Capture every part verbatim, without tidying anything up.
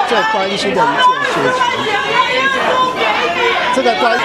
最关心的一件事情。这个关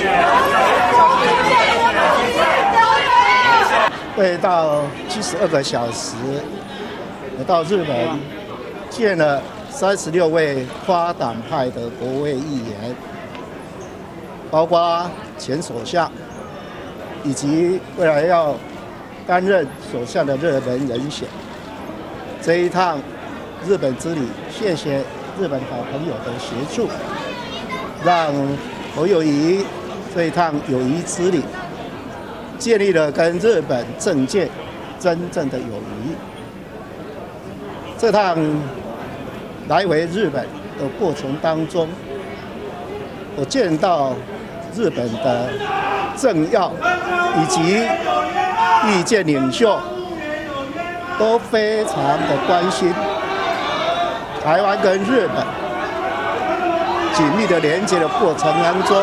会到七十二个小时，我到日本见了三十六位跨党派的国会议员，包括前首相以及未来要担任首相的热门人选。这一趟日本之旅，谢谢日本好朋友的协助，让侯友宜这一趟友谊之旅建立了跟日本政界真正的友谊。这趟来回日本的过程当中，我见到日本的政要以及意见领袖都非常的关心台湾跟日本紧密的连接的过程当中，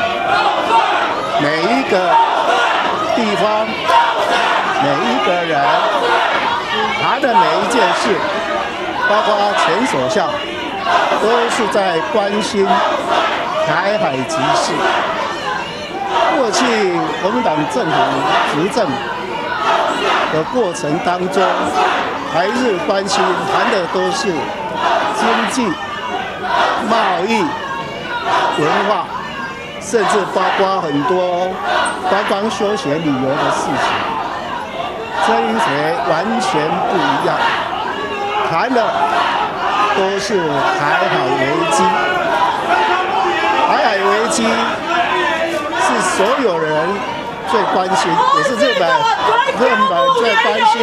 每一个地方、每一个人谈的每一件事，包括前首相，都是在关心台海局势。过去国民党政府执政的过程当中，台日关系谈的都是经济、贸易、文化，甚至包括很多观光休闲旅游的事情。这一回完全不一样，谈的都是台海危机。台海危机是所有人最关心，也是日本日本最关心，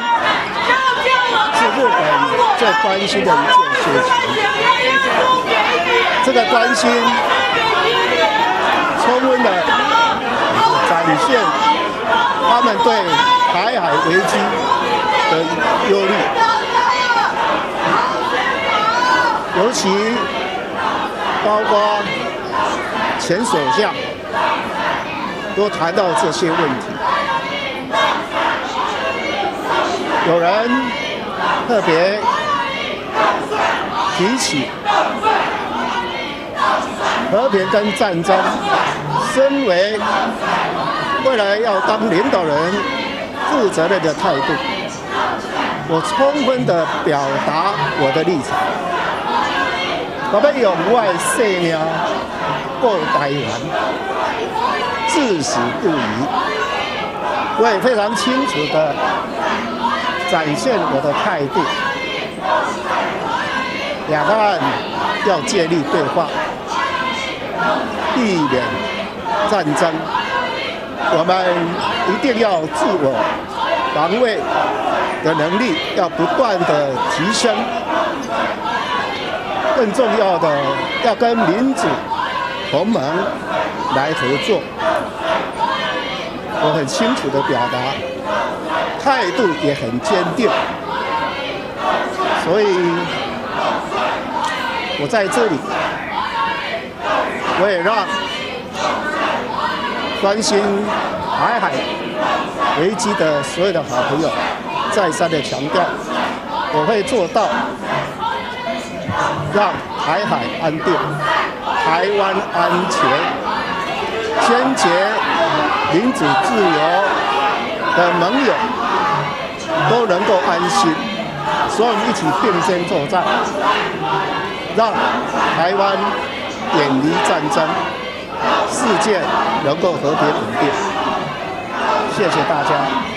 是日本最关心的一件事情。这个关心充分的展现他们对台海危机的忧虑，尤其包括前首相都谈到这些问题。有人特别提起和平跟战争，身为未来要当领导人负责任的态度，我充分的表达我的立场。我要用我的生命过台湾，至死不渝。我也非常清楚的展现我的态度。两岸要建立对话，避免战争。我们一定要自我防卫的能力要不断的提升。更重要的，要跟民主同盟来合作。我很清楚的表达，态度也很坚定。所以，我在这里，我也让关心台海危机的所有的好朋友再三的强调，我会做到让台海安定，台湾安全，坚决民主自由的盟友都能够安心，所以我们一起并肩作战，让台湾远离战争，世界能够和平稳定。谢谢大家。